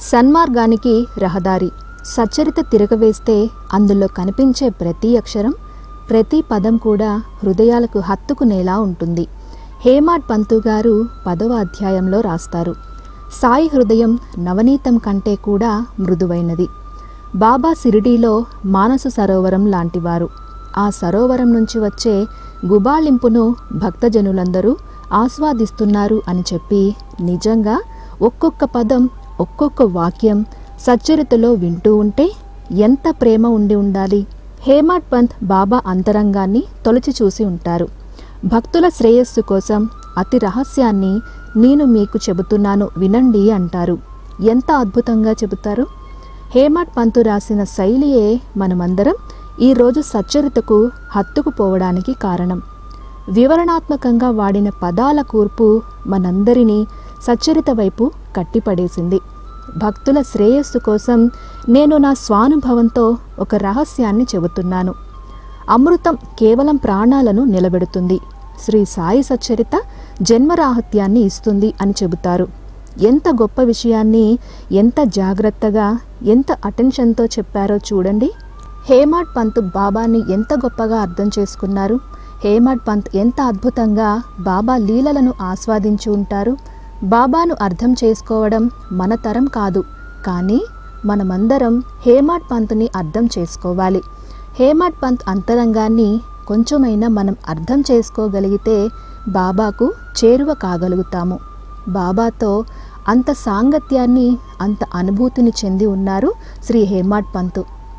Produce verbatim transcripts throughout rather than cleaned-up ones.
సన్మార్గానికి రహదారి. సచ్చరిత తిరగవేస్తే అందులో కనిపించే ప్రతి అక్షరం, ప్రతి పదం కూడా హృదయాలకు హత్తుకునేలా ఉంటుంది. హేమాడ్ పంతు గారు పదవ అధ్యాయంలో రాస్తారు, సాయి హృదయం నవనీతం కంటే కూడా మృదువైనది. బాబా సిరిడీలో మానస సరోవరం లాంటివారు. ఆ సరోవరం నుంచి వచ్చే గుబాళింపును భక్తజనులందరూ ఆస్వాదిస్తున్నారు అని చెప్పి, నిజంగా ఒక్కొక్క పదం, ఒక్కొక్క వాక్యం సచ్చరితలో వింటూ ఉంటే ఎంత ప్రేమ ఉండి ఉండాలి. హేమాడ్ పంత్ బాబా అంతరంగాన్ని తొలచి చూసి ఉంటారు. భక్తుల శ్రేయస్సు కోసం అతి రహస్యాన్ని నేను మీకు చెబుతున్నాను వినండి అంటారు. ఎంత అద్భుతంగా చెబుతారు. హేమాడ్ పంతు రాసిన శైలియే మనమందరం ఈరోజు సచ్చరితకు హత్తుకుపోవడానికి కారణం. వివరణాత్మకంగా వాడిన పదాల కూర్పు మనందరినీ సచ్చరిత వైపు కట్టిపడేసింది. భక్తుల శ్రేయస్సు కోసం నేను నా స్వానుభవంతో ఒక రహస్యాన్ని చెబుతున్నాను. అమృతం కేవలం ప్రాణాలను నిలబెడుతుంది. శ్రీ సాయి సచ్చరిత జన్మరాహిత్యాన్ని ఇస్తుంది అని చెబుతారు. ఎంత గొప్ప విషయాన్ని ఎంత జాగ్రత్తగా, ఎంత అటెన్షన్తో చెప్పారో చూడండి. హేమాడ్ పంత్ బాబాని ఎంత గొప్పగా అర్థం చేసుకున్నారు. హేమాడ్ పంత్ ఎంత అద్భుతంగా బాబా లీలలను ఆస్వాదించి ఉంటారు. బాబాను అర్థం చేసుకోవడం మన తరం కాదు, కానీ మనమందరం హేమాడ్ పంత్ని అర్థం చేసుకోవాలి. హేమాడ్ పంత్ అంతరంగాన్ని కొంచెమైనా మనం అర్థం చేసుకోగలిగితే బాబాకు చేరువ కాగలుగుతాము. బాబాతో అంత సాంగత్యాన్ని, అంత అనుభూతిని చెంది ఉన్నారు శ్రీ హేమాడ్ పంతు.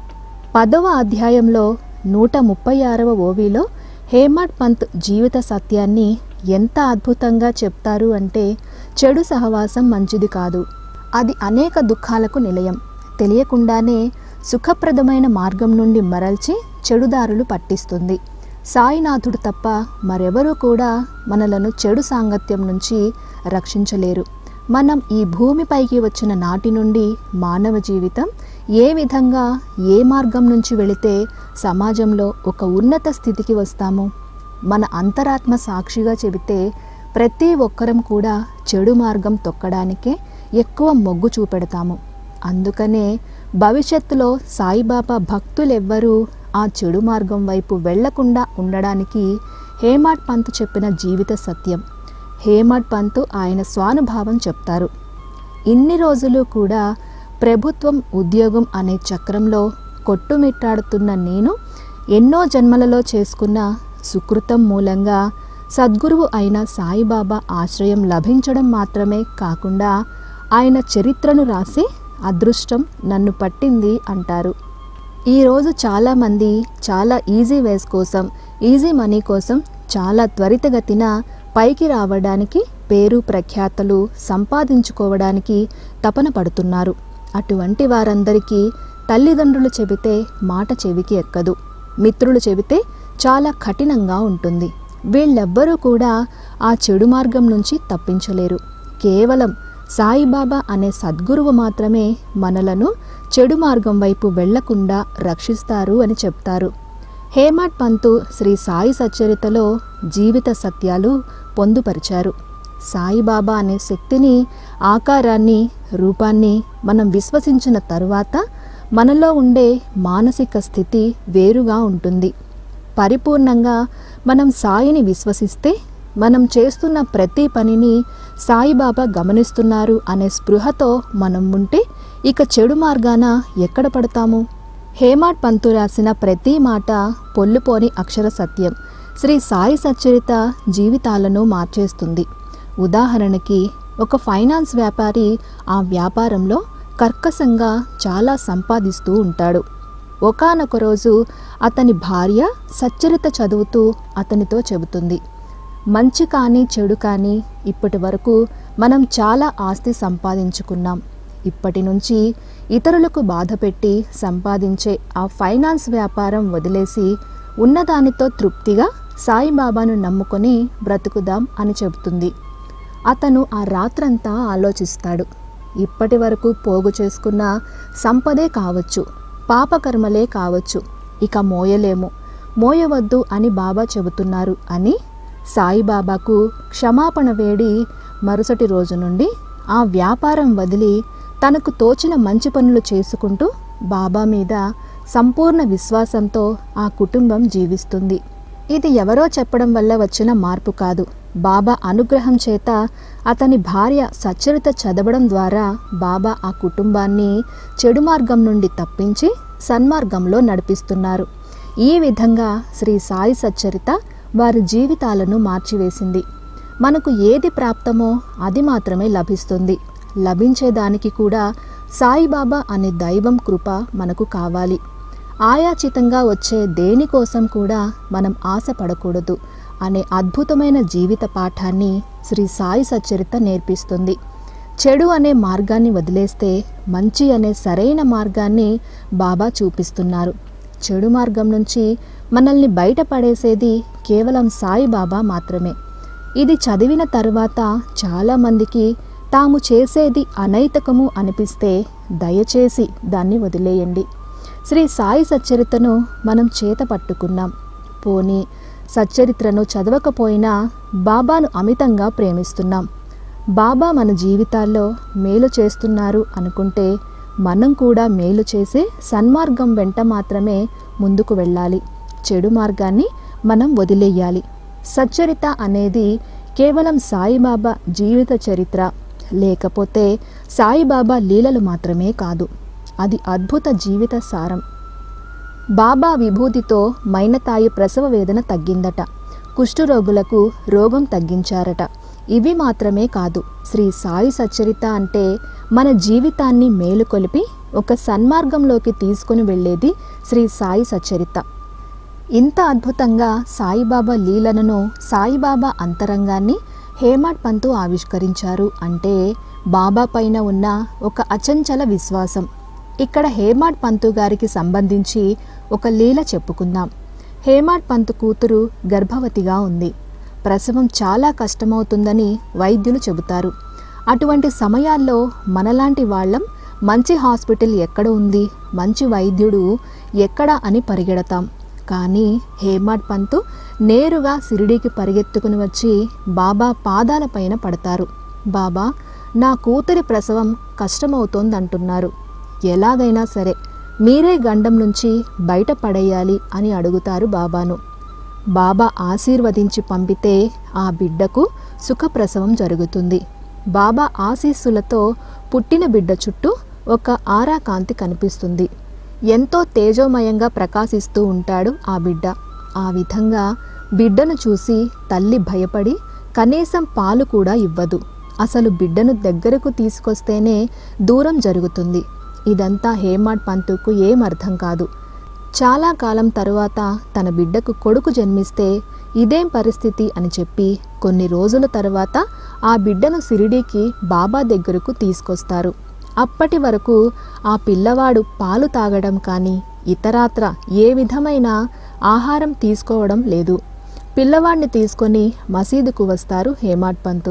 పదవ అధ్యాయంలో నూట ముప్పై ఆరవ ఓవిలో హేమాడ్ పంత్ జీవిత సత్యాన్ని ఎంత అద్భుతంగా చెప్తారు అంటే, చెడు సహవాసం మంచిది కాదు, అది అనేక దుఃఖాలకు నిలయం. తెలియకుండానే సుఖప్రదమైన మార్గం నుండి మరల్చి చెడుదారులు పట్టిస్తుంది. సాయినాథుడు తప్ప మరెవరూ కూడా మనలను చెడు సాంగత్యం నుంచి రక్షించలేరు. మనం ఈ భూమిపైకి వచ్చిన నాటి నుండి మానవ జీవితం ఏ విధంగా, ఏ మార్గం నుంచి వెళితే సమాజంలో ఒక ఉన్నత స్థితికి వస్తాము. మన అంతరాత్మ సాక్షిగా చెబితే ప్రతి ఒక్కరం కూడా చెడు మార్గం తొక్కడానికే ఎక్కువ మొగ్గు చూపెడతాము. అందుకనే భవిష్యత్తులో సాయిబాబా భక్తులెవ్వరూ ఆ చెడు మార్గం వైపు వెళ్లకుండా ఉండడానికి హేమాడ్ పంతు చెప్పిన జీవిత సత్యం. హేమాడ్ పంతు ఆయన స్వానుభావం చెప్తారు. ఇన్ని రోజులు కూడా ప్రభుత్వం, ఉద్యోగం అనే చక్రంలో కొట్టుమిట్టాడుతున్న నేను ఎన్నో జన్మలలో చేసుకున్న సుకృతం మూలంగా సద్గురువు అయిన సాయిబాబా ఆశ్రయం లభించడం మాత్రమే కాకుండా ఆయన చరిత్రను రాసి అదృష్టం నన్ను పట్టింది అంటారు. ఈరోజు చాలామంది చాలా ఈజీ వేస్ కోసం, ఈజీ మనీ కోసం చాలా త్వరితగతిన పైకి రావడానికి, పేరు ప్రఖ్యాతలు సంపాదించుకోవడానికి తపన పడుతున్నారు. అటువంటి వారందరికీ తల్లిదండ్రులు చెబితే మాట చెవికి ఎక్కదు, మిత్రులు చెబితే చాలా కఠినంగా ఉంటుంది. వీళ్ళెవ్వరూ కూడా ఆ చెడు మార్గం నుంచి తప్పించలేరు. కేవలం సాయిబాబా అనే సద్గురువు మాత్రమే మనలను చెడు మార్గం వైపు వెళ్లకుండా రక్షిస్తారు అని చెప్తారు. హేమాడ్ పంతు శ్రీ సాయి సచ్చరితలో జీవిత సత్యాలు పొందుపరిచారు. సాయిబాబా అనే శక్తిని, ఆకారాన్ని, రూపాన్ని మనం విశ్వసించిన తరువాత మనలో ఉండే మానసిక స్థితి వేరుగా ఉంటుంది. పరిపూర్ణంగా మనం సాయిని విశ్వసిస్తే మనం చేస్తున్న ప్రతి పనిని సాయిబాబా గమనిస్తున్నారు అనే స్పృహతో మనం ఉంటే ఇక చెడు మార్గాన ఎక్కడ పడతాము? హేమాడ్ పంతు రాసిన ప్రతి మాట పొల్లుపోని అక్షర సత్యం. శ్రీ సాయి సచ్చరిత జీవితాలను మార్చేస్తుంది. ఉదాహరణకి, ఒక ఫైనాన్స్ వ్యాపారి ఆ వ్యాపారంలో కర్కశంగా చాలా సంపాదిస్తూ ఉంటాడు. ఒకానొక రోజు అతని భార్య సచ్చరిత చదువుతూ అతనితో చెబుతుంది, మంచి కానీ చెడు కానీ ఇప్పటి వరకు మనం చాలా ఆస్తి సంపాదించుకున్నాం. ఇప్పటి నుంచి ఇతరులకు బాధ పెట్టి సంపాదించే ఆ ఫైనాన్స్ వ్యాపారం వదిలేసి ఉన్నదానితో తృప్తిగా సాయిబాబాను నమ్ముకొని బ్రతుకుదాం అని చెబుతుంది. అతను ఆ రాత్రంతా ఆలోచిస్తాడు. ఇప్పటి వరకు పోగు చేసుకున్న సంపదే కావచ్చు, పాపకర్మలే కావచ్చు, ఇక మోయలేము, మోయవద్దు అని బాబా చెబుతున్నారు అని సాయిబాబాకు క్షమాపణ వేడి మరుసటి రోజు నుండి ఆ వ్యాపారం వదిలి తనకు తోచిన మంచి పనులు చేసుకుంటూ బాబా మీద సంపూర్ణ విశ్వాసంతో ఆ కుటుంబం జీవిస్తుంది. ఇది ఎవరో చెప్పడం వల్ల వచ్చిన మార్పు కాదు. బాబా అనుగ్రహం చేత అతని భార్య సచ్చరిత చదవడం ద్వారా బాబా ఆ కుటుంబాన్ని చెడు మార్గం నుండి తప్పించి సన్మార్గంలో నడిపిస్తున్నారు. ఈ విధంగా శ్రీ సాయి సచ్చరిత వారి జీవితాలను మార్చివేసింది. మనకు ఏది ప్రాప్తమో అది మాత్రమే లభిస్తుంది. లభించేదానికి కూడా సాయిబాబా అనే దైవం కృప మనకు కావాలి. ఆయాచితంగా వచ్చే దేనికోసం కూడా మనం ఆశపడకూడదు అనే అద్భుతమైన జీవిత పాఠాన్ని శ్రీ సాయి సచ్చరిత నేర్పిస్తుంది. చెడు అనే మార్గాన్ని వదిలేస్తే మంచి అనే సరైన మార్గాన్ని బాబా చూపిస్తున్నారు. చెడు మార్గం నుంచి మనల్ని బయటపడేసేది కేవలం సాయిబాబా మాత్రమే. ఇది చదివిన తర్వాత చాలామందికి తాము చేసేది అనైతికము అనిపిస్తే దయచేసి దాన్ని వదిలేయండి. శ్రీ సాయి సచ్చరితను మనం చేత పట్టుకున్నాం. పోనీ సచ్చరిత్రను చదవకపోయినా బాబాను అమితంగా ప్రేమిస్తున్నాం. బాబా మన జీవితాల్లో మేలు చేస్తున్నారు అనుకుంటే మనం కూడా మేలు చేసి సన్మార్గం వెంట మాత్రమే ముందుకు వెళ్ళాలి. చెడు మార్గాన్ని మనం వదిలేయాలి. సచ్చరిత అనేది కేవలం సాయిబాబా జీవిత చరిత్ర లేకపోతే సాయిబాబా లీలలు మాత్రమే కాదు. అది అద్భుత జీవిత సారం. బాబా విభూతితో మైనతాయి ప్రసవ వేదన తగ్గిందట. కుష్ఠరోగులకు రోగం తగ్గించారట. ఇవి మాత్రమే కాదు, శ్రీ సాయి సచ్చరిత అంటే మన జీవితాన్ని మేలుకొలిపి ఒక సన్మార్గంలోకి తీసుకుని వెళ్ళేది శ్రీ సాయి సచ్చరిత. ఇంత అద్భుతంగా సాయిబాబా లీలలను, సాయిబాబా అంతరంగాన్ని హేమాడ్ పంతు ఆవిష్కరించారు అంటే బాబా పైన ఉన్న ఒక అచంచల విశ్వాసం. ఇక్కడ హేమాడ్ పంతు గారికి సంబంధించి ఒక లీల చెప్పుకుందాం. హేమాడ్ పంతు కూతురు గర్భవతిగా ఉంది. ప్రసవం చాలా కష్టమవుతుందని వైద్యులు చెబుతారు. అటువంటి సమయాల్లో మనలాంటి వాళ్ళం మంచి హాస్పిటల్ ఎక్కడ ఉంది, మంచి వైద్యుడు ఎక్కడ అని పరిగెడతాం. కానీ హేమాడ్ పంతు నేరుగా షిరిడీకి పరిగెత్తుకుని వచ్చి బాబా పాదాల పైన పడతారు. బాబా, నా కూతురి ప్రసవం కష్టమవుతోందంటున్నారు. ఎలాగైనా సరే మీరే గండం నుంచి బయట పడేయాలి అని అడుగుతారు బాబాను. బాబా ఆశీర్వదించి పంపితే ఆ బిడ్డకు సుఖప్రసవం జరుగుతుంది. బాబా ఆశీస్సులతో పుట్టిన బిడ్డ చుట్టూ ఒక ఆరా కాంతి కనిపిస్తుంది. ఎంతో తేజోమయంగా ప్రకాశిస్తూ ఉంటాడు ఆ బిడ్డ. ఆ విధంగా బిడ్డను చూసి తల్లి భయపడి కనీసం పాలు కూడా ఇవ్వదు. అసలు బిడ్డను దగ్గరకు తీసుకొస్తేనే దూరం జరుగుతుంది. ఇదంతా హేమాడ్ పంతుకు ఏం అర్థం కాదు. చాలా కాలం తరువాత తన బిడ్డకు కొడుకు జన్మిస్తే ఇదేం పరిస్థితి అని చెప్పి కొన్ని రోజుల తర్వాత ఆ బిడ్డను షిరిడీకి బాబా దగ్గరకు తీసుకొస్తారు. అప్పటి వరకు ఆ పిల్లవాడు పాలు తాగడం కానీ ఇతరాత్ర ఏ విధమైన ఆహారం తీసుకోవడం లేదు. పిల్లవాడిని తీసుకొని మసీదుకు వస్తారు హేమాడ్ పంతు.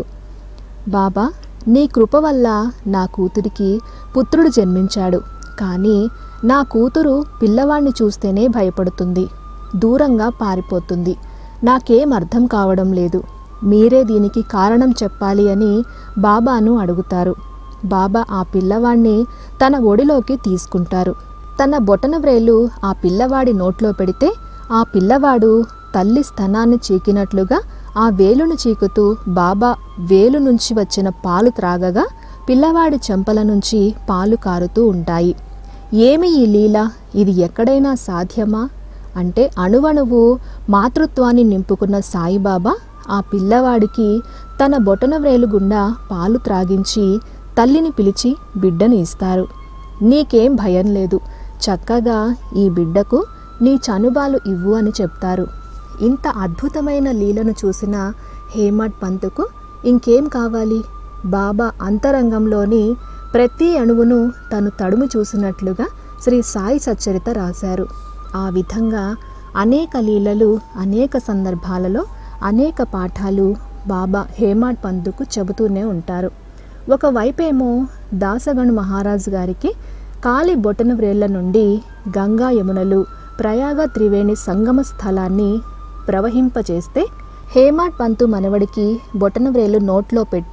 బాబా, నీ కృప వల్ల నా కూతురికి పుత్రుడు జన్మించాడు. కానీ నా కూతురు పిల్లవాడిని చూస్తేనే భయపడుతుంది, దూరంగా పారిపోతుంది. నాకేం అర్థం కావడం లేదు. మీరే దీనికి కారణం చెప్పాలి అని బాబాను అడుగుతారు. బాబా ఆ పిల్లవాడిని తన ఒడిలోకి తీసుకుంటారు. తన బొటన వ్రేలు ఆ పిల్లవాడి నోట్లో పెడితే ఆ పిల్లవాడు తల్లి స్తనాన్ని చీకినట్లుగా ఆ వేలును చీకుతూ బాబా వేలు నుంచి వచ్చిన పాలు త్రాగగా పిల్లవాడి చెంపల నుంచి పాలు కారుతూ ఉంటాయి. ఏమి ఈ లీల? ఇది ఎక్కడైనా సాధ్యమా? అంటే అణువణువు మాతృత్వాన్ని నింపుకున్న సాయిబాబా ఆ పిల్లవాడికి తన బొటన వ్రేలు గుండా పాలు త్రాగించి తల్లిని పిలిచి బిడ్డను ఇస్తారు. నీకేం భయం లేదు, చక్కగా ఈ బిడ్డకు నీ చనుబాలు ఇవ్వు అని చెప్తారు. ఇంత అద్భుతమైన లీలను చూసిన హేమాడ్ పంతుకు ఇంకేం కావాలి? బాబా అంతరంగంలోని ప్రతి అణువును తను తడుము చూసినట్లుగా శ్రీ సాయి సచ్చరిత రాశారు. ఆ విధంగా అనేక లీలలు, అనేక సందర్భాలలో అనేక పాఠాలు బాబా హేమాడ్ పంతుకు చెబుతూనే ఉంటారు. ఒకవైపేమో దాసగణు మహారాజు గారికి కాలి బొటన వ్రేళ్ల నుండి గంగా యమునలు ప్రయాగ త్రివేణి సంగమ స్థలాన్ని ప్రవహింపచేస్తే హేమాడ్ పంతు మనవడికి బొటన వ్రేలు నోట్లో పెట్టి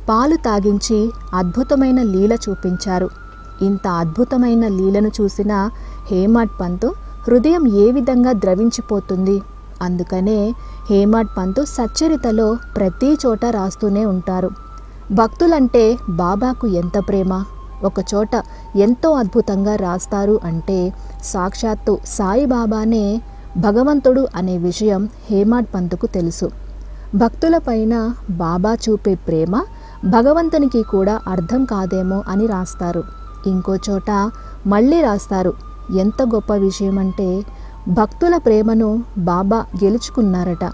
పాలు తాగించి అద్భుతమైన లీల చూపించారు. ఇంత అద్భుతమైన లీలను చూసిన హేమాడ్ పంతు హృదయం ఏ విధంగా ద్రవించిపోతుంది. అందుకనే హేమాడ్ పంతు సచ్చరితలో ప్రతి చోట రాస్తూనే ఉంటారు. భక్తులంటే బాబాకు ఎంత ప్రేమ, ఒకచోట ఎంతో అద్భుతంగా రాస్తారు అంటే సాక్షాత్తు సాయిబాబానే భగవంతుడు అనే విషయం హేమాడ్ పంతుకు తెలుసు. భక్తులపైన బాబా చూపే ప్రేమ భగవంతునికి కూడా అర్థం కాదేమో అని రాస్తారు. ఇంకో చోట మళ్ళీ రాస్తారు, ఎంత గొప్ప విషయం అంటే భక్తుల ప్రేమను బాబా గెలుచుకున్నారట.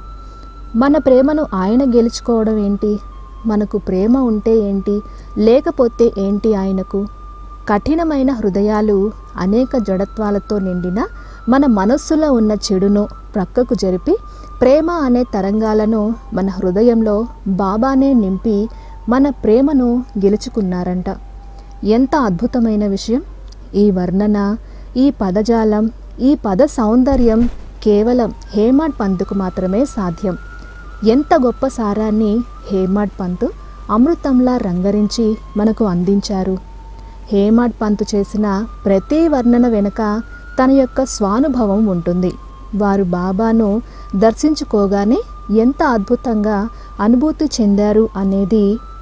మన ప్రేమను ఆయన గెలుచుకోవడం ఏంటి? మనకు ప్రేమ ఉంటే ఏంటి, లేకపోతే ఏంటి ఆయనకు? కఠినమైన హృదయాలు, అనేక జడత్వాలతో నిండిన మన మనస్సులో ఉన్న చెడును ప్రక్కకు జరిపి ప్రేమ అనే తరంగాలను మన హృదయంలో బాబానే నింపి మన ప్రేమను గెలుచుకున్నారంట. ఎంత అద్భుతమైన విషయం! ఈ వర్ణన, ఈ పదజాలం, ఈ పద సౌందర్యం కేవలం హేమాడ్ పంతుకు మాత్రమే సాధ్యం. ఎంత గొప్ప సారాన్ని హేమాడ్ పంతు అమృతంలా రంగరించి మనకు అందించారు. హేమాడ్ పంతు చేసిన ప్రతి వర్ణన వెనుక తన యొక్క స్వానుభవం ఉంటుంది. వారు బాబాను దర్శించుకోగానే ఎంత అద్భుతంగా అనుభూతి చెందారు అనేది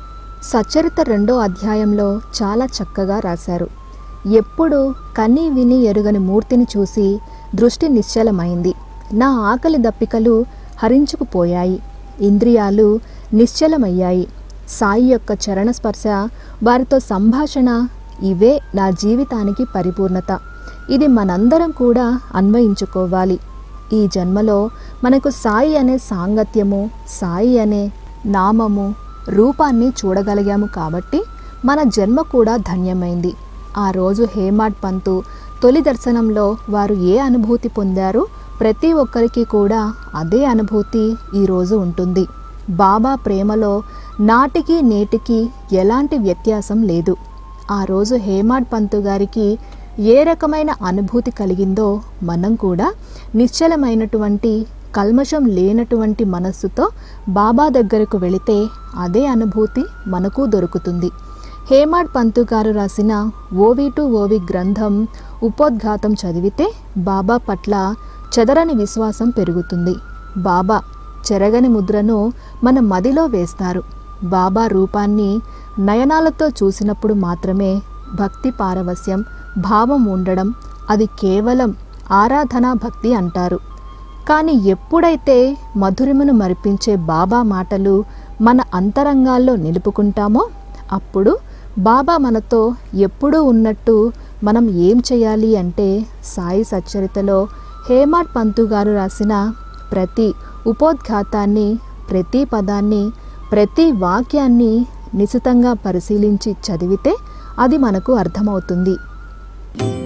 సచ్చరిత రెండో అధ్యాయంలో చాలా చక్కగా రాశారు. ఎప్పుడు కని విని ఎరుగని మూర్తిని చూసి దృష్టి నిశ్చలమైంది. నా ఆకలి దప్పికలు హరించుకుపోయాయి, ఇంద్రియాలు నిశ్చలమయ్యాయి. సాయి యొక్క చరణ స్పర్శ, వారితో సంభాషణ, ఇవే నా జీవితానికి పరిపూర్ణత. ఇది మనందరం కూడా అన్వయించుకోవాలి. ఈ జన్మలో మనకు సాయి అనే సాంగత్యము, సాయి అనే నామము, రూపాన్ని చూడగలిగాము కాబట్టి మన జన్మ కూడా ధన్యమైంది. ఆ రోజు హేమాడ్ పంతు తొలి దర్శనంలో వారు ఏ అనుభూతి పొందారో ప్రతి ఒక్కరికి కూడా అదే అనుభూతి ఈరోజు ఉంటుంది. బాబా ప్రేమలో నాటికి నేటికి ఎలాంటి వ్యత్యాసం లేదు. ఆ రోజు హేమాడ్ పంతు గారికి ఏ రకమైన అనుభూతి కలిగిందో మనం కూడా నిశ్చలమైనటువంటి, కల్మషం లేనటువంటి మనస్సుతో బాబా దగ్గరకు వెళితే అదే అనుభూతి మనకు దొరుకుతుంది. హేమాడ్ పంతు గారు రాసిన ఓవి టు ఓవి గ్రంథం ఉపోద్ఘాతం చదివితే బాబా పట్ల చెదరని విశ్వాసం పెరుగుతుంది. బాబా చెరగని ముద్రను మన మదిలో వేస్తారు. బాబా రూపాన్ని నయనాలతో చూసినప్పుడు మాత్రమే భక్తి పారవస్యం, భావం ఉండడం, అది కేవలం ఆరాధనా భక్తి అంటారు. కానీ ఎప్పుడైతే మధురిమను మరిపించే బాబా మాటలు మన అంతరంగాల్లో నిలుపుకుంటామో అప్పుడు బాబా మనతో ఎప్పుడూ ఉన్నట్టు మనం ఏం చేయాలి అంటే సాయి సచ్చరితలో హేమాడ్ పంతు గారు రాసిన ప్రతి ఉపోద్ఘాతాన్ని, ప్రతి పదాన్ని, ప్రతి వాక్యాన్ని నిశితంగా పరిశీలించి చదివితే అది మనకు అర్థమవుతుంది.